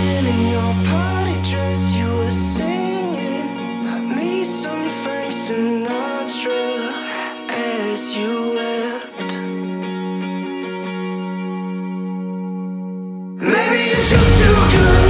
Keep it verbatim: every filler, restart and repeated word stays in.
Crying in your party dress, you were singing me some Frank Sinatra as you wept. Maybe you're just too good.